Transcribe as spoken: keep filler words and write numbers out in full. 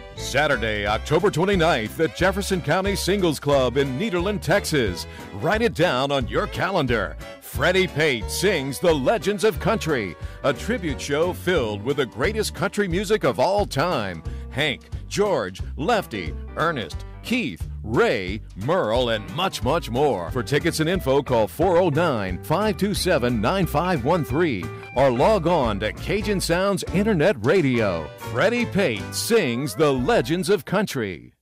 Saturday, October twenty-ninth at Jefferson County Singles Club in Nederland, Texas. Write it down on your calendar. Freddie Pate sings The Legends of Country, a tribute show filled with the greatest country music of all time. Hank, George, Lefty, Ernest, Keith, Ray, Merle, and much, much more. For tickets and info, call four oh nine, five two seven, nine five one three or log on to Cajun Sounds Internet Radio. Freddie Pate sings The Legends of Country.